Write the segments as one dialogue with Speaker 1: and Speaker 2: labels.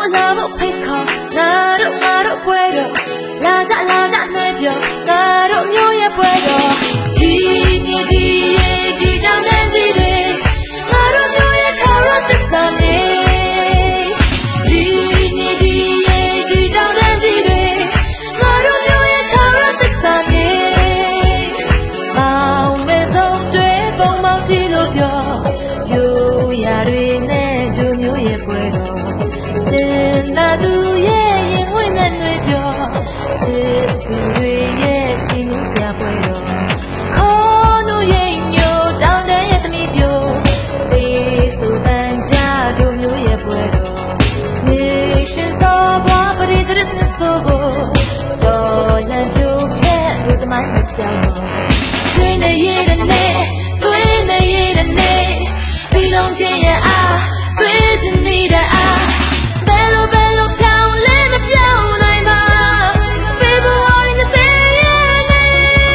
Speaker 1: လာဖို့ဖိတ်ခေါ်ငါတို့ပွဲတော်လာကြနဲ့ပြောငါတို့မျိုးရဲ့ပွဲတော်ဒီတောင်တန်းစီတွေငါတို့မျိုးရဲ့ထာဝရသစ္စာနေဒီတောင်တန်းစီတွေငါတို့မျိုးရဲ့ထာဝရသစ္စာနေမောင်မဲဆုံးတွေပုံမောင်တီလို့ပြောရိုးရာတွေနဲ့တို့မျိုးရဲ့ပွဲတော်စင်နာသူရဲ့ရင်ဝင်နဲ့တွေပြောစစ်သူတွေရဲ့ချင်းမျိုးစရာပွဲတော်ခေါ်လို့ရင်ညိုတောင်းတဲ့ရဲ့သမီးပြိုသေးဆိုတန်ကြတို့မျိုးရဲ့ပွဲတော်နေရှင်သောဘွားပရိသတ်နဲ့ဆိုကိုတော်လန့်ကြိုးဖြတ်တို့တမိုင်းမကြောက်တော့ဆွေးနေရတဲ့နေ့သွေးနေရတဲ့နေ့ပြီးလုံးချင်းရဲ့အားသွေးစနေတဲ့အားဘယ်လိုဖြောင်းလဲမပြောင်းနိုင်ပါFebruary 20ရက်နေ့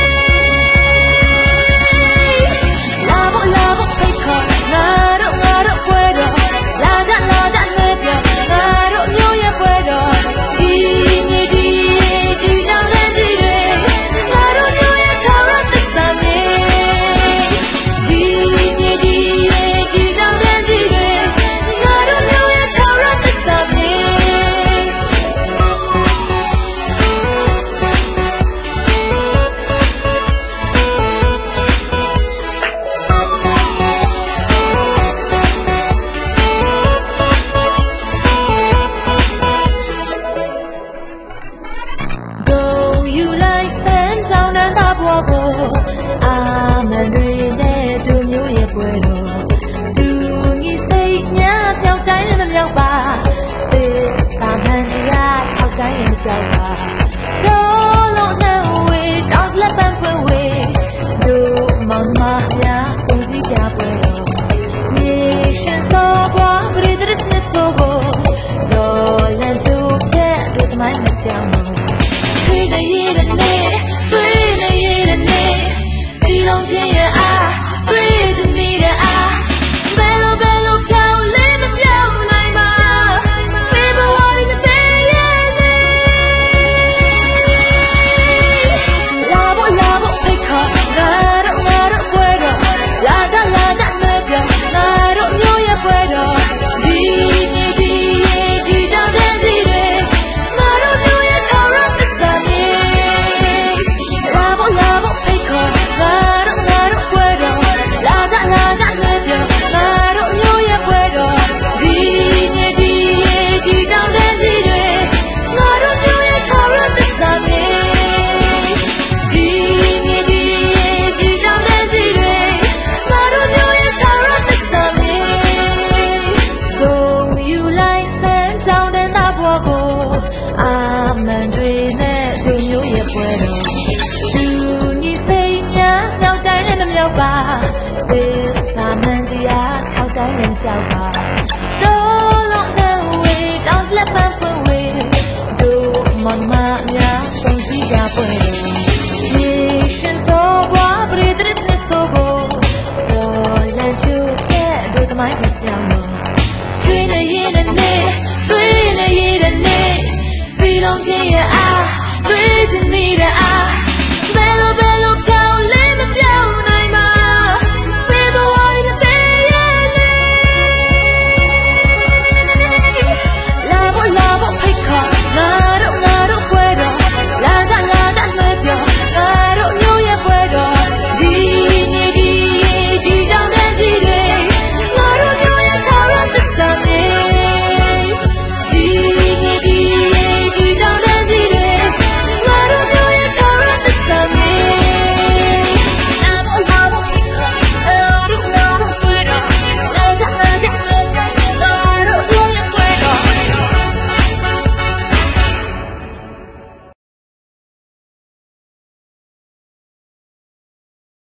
Speaker 1: လာဖို့ဖိတ်ခေါ်ငါတို့ပွဲတော်လာကြနဲ့ပြောငါတို့မျိုးရဲ့ပွဲတော်ဒီတောင်တန်းစီတွေငါတို့မျိုးရဲ့ထာဝရသစ္စာနေဒီတောင်တန်းစီတွေငါတို့မျိုးရဲ့ထာဝရသစ္စာနေအာမန်တွေနဲ့တို့မျိုးရဲ့ပွဲတော်သူညီစိတ်ညာပြောင်းတိုင်းလည်းမပြောင်းပါသစ္စာမှန်တရား6တိုင်းလည်းမကြောက်ပါတော်လုံးနဲ့ဝေးတောင်းလက်ပန်းဖွင့်ဝေးတို့မောင်မများစုံစည်းကြပွဲတော်မြေရှင်စောဘွားပရိသတ်နဲ့ဆိုဖို့တော်လန့်ကြိုးဖြတ်တို့တမိုင်းမကြောက်ဘူးဆွေးနေရတဲ့နေ့သွေးနေရတဲ့နေ့ပြီးလုံးချင်းရဲ့အားသွေးစနေတဲ့အားဘယ်လိုဖြောင်းလဲမပြောင်းနိုင်ပါ February 20ရက်နေ့လာဖို့ဖိတ်ခေါ်ငါတို့ပွဲတော်လာကြနဲ့ပြောငါတို့မျိုးရဲ့ပွဲတော်ဒီတောင်တန်းစီတွေငါတို့မျိုးရဲ့ထာဝရသစ္စာနေလာဖို့ဖိတ်ခေါ်ငါတို့ပွဲတော်လာကြနဲ့ပြောငါတို့မျိုးရဲ့ပွဲတော်ဒီတောင်တန်းစီတွေငါတို့မျိုးရဲ့ထာဝရသစ္စာနေဒီတောင်တန်းစီတွေငါတို့မျိုးရဲ့ထာဝရသစ္စာနေဂုံယူလိုက်စံတောင်းတဲ့နာဘောကိုအာမန်တွေနဲ့တို့မျိုးရဲ့ပွဲတော်သူညီစိတ်များမြောက်တိုင်းလည်းမမြောက်ပါသစ္စာမှန်တရား6တိုင်းလည်းကြောက်ပါတော်လုံးနဲ့ဝေးတောင်းလက်ပန်းဖွင့်ဝေးတို့မောင်မများစုံစည်းကြပွဲတော်မြေရှင်သောဘွားပရိသတ်နဲ့ဆိုဖို့တော်လန့်ကြိုးဖြတ်တို့တမိုင်းမကြောက်တော့ဆွေးနေရတဲ့နေ့သွေးနေရတဲ့နေ့ပြီးလုံးချင်းရဲ့အားသွေးစနေတဲ့အားဘယ်လို